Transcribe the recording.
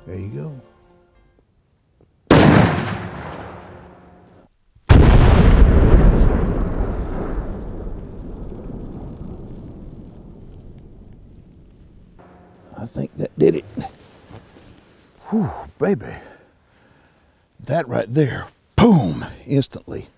There you go. I think that did it. Whew, baby. That right there, boom, instantly.